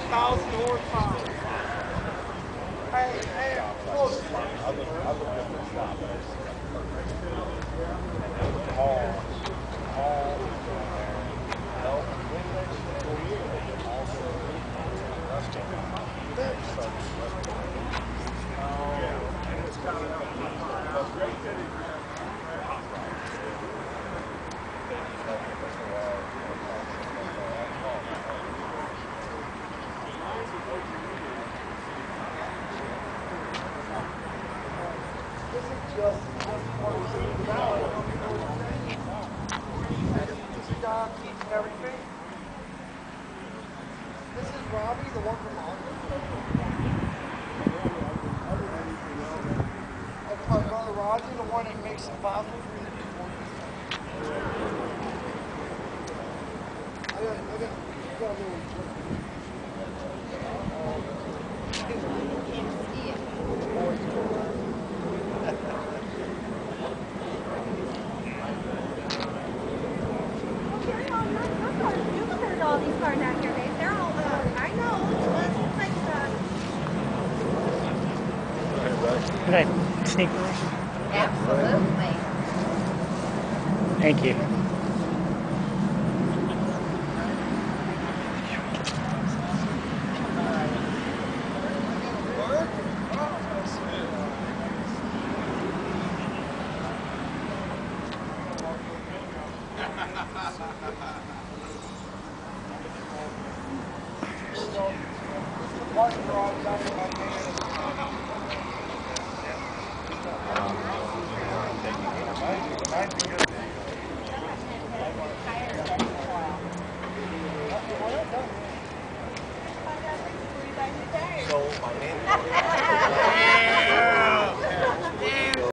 1,000 horsepower. Hey, close. Everything. This is Robbie, the one from London. That's my brother Roger, the one that makes it possible for me to do mornings. I got a little trick. All these cars out here, Dave. They're all, I know, it's like, Good night, sneak. absolutely. Thank you. So my name